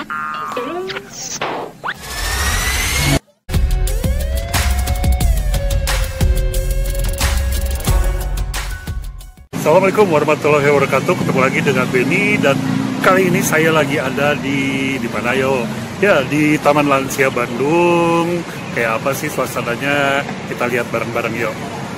Assalamualaikum warahmatullahi wabarakatuh. Ketemu lagi dengan Benny dan kali ini saya lagi ada di mana yo? Ya, di Taman Lansia Bandung. Kayak apa sih suasananya? Kita lihat bareng-bareng yuk.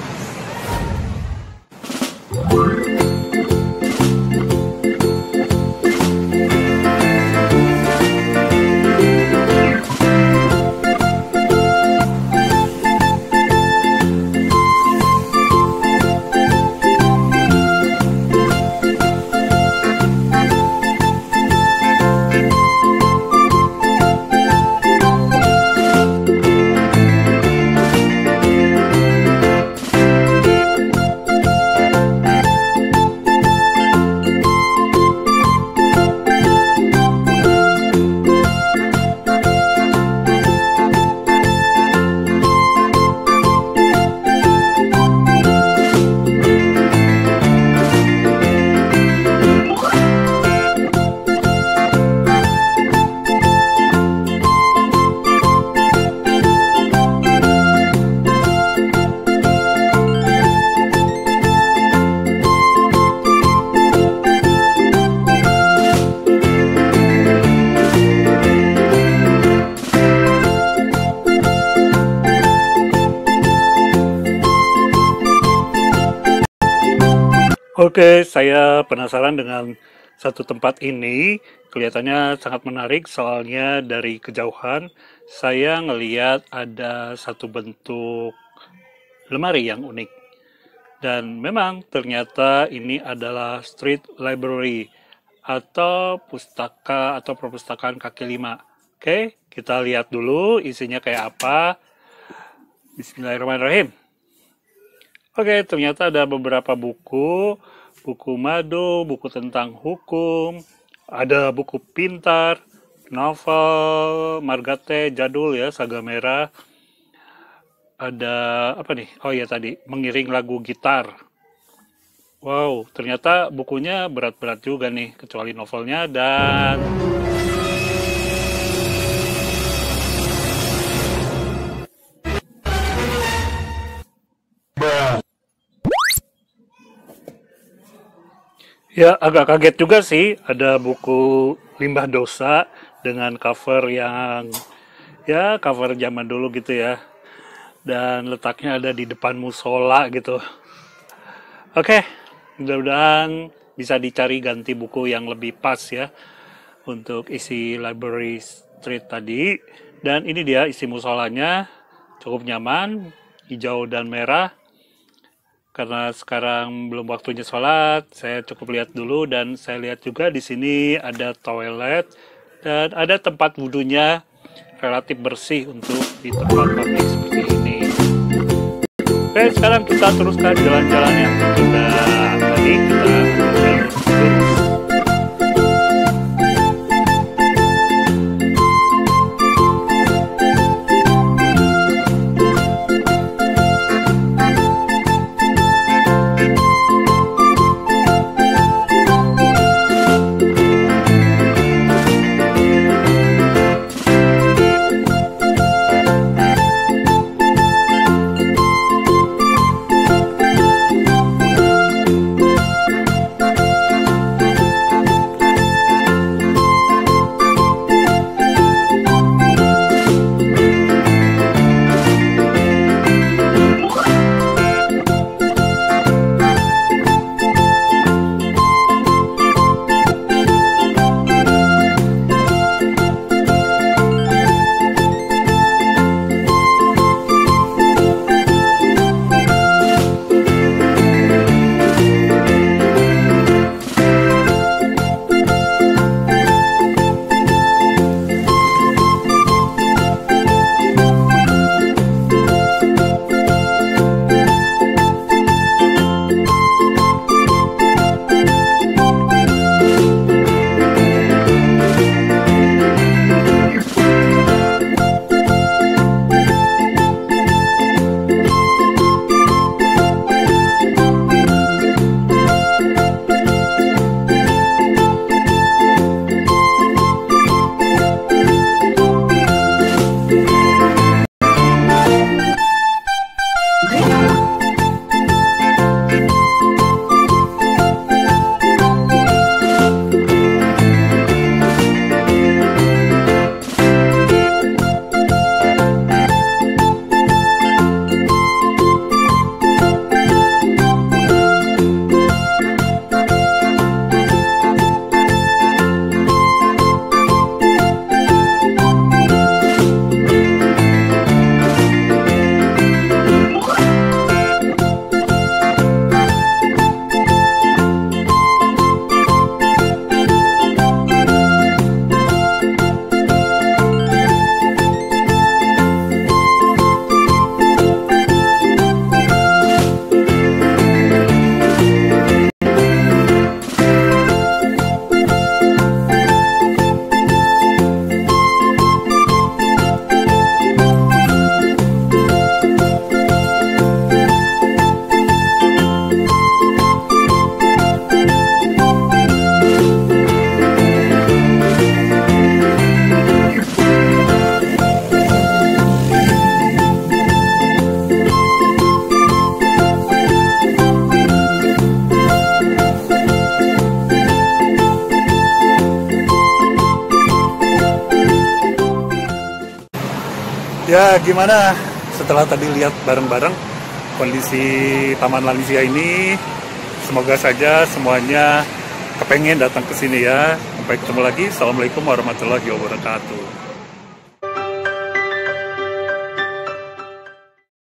Oke, saya penasaran dengan satu tempat ini. Kelihatannya sangat menarik, soalnya dari kejauhan saya ngeliat ada satu bentuk lemari yang unik. Dan memang ternyata ini adalah street library atau pustaka atau perpustakaan kaki lima. Oke, kita lihat dulu isinya kayak apa. Bismillahirrahmanirrahim. Oke, ternyata ada beberapa buku mado, buku tentang hukum, ada buku pintar, novel, Margate jadul ya, Saga Merah. Ada apa nih? Oh ya tadi, mengiring lagu gitar. Wow, ternyata bukunya berat-berat juga nih, kecuali novelnya dan ya, agak kaget juga sih, ada buku Limbah Dosa dengan cover yang, ya cover zaman dulu gitu ya. Dan letaknya ada di depan musola gitu. Oke, mudah-mudahan bisa dicari ganti buku yang lebih pas ya, untuk isi library street tadi. Dan ini dia isi musolanya, cukup nyaman, hijau dan merah. Karena sekarang belum waktunya sholat, saya cukup lihat dulu dan saya lihat juga di sini ada toilet dan ada tempat wudhunya relatif bersih untuk di tempat publik seperti ini. Oke, sekarang kita teruskan jalan-jalan yang sudah tadi kita lurus. Ya gimana setelah tadi lihat bareng-bareng kondisi Taman Lansia ini, semoga saja semuanya kepengen datang ke sini ya. Sampai ketemu lagi. Assalamualaikum warahmatullahi wabarakatuh.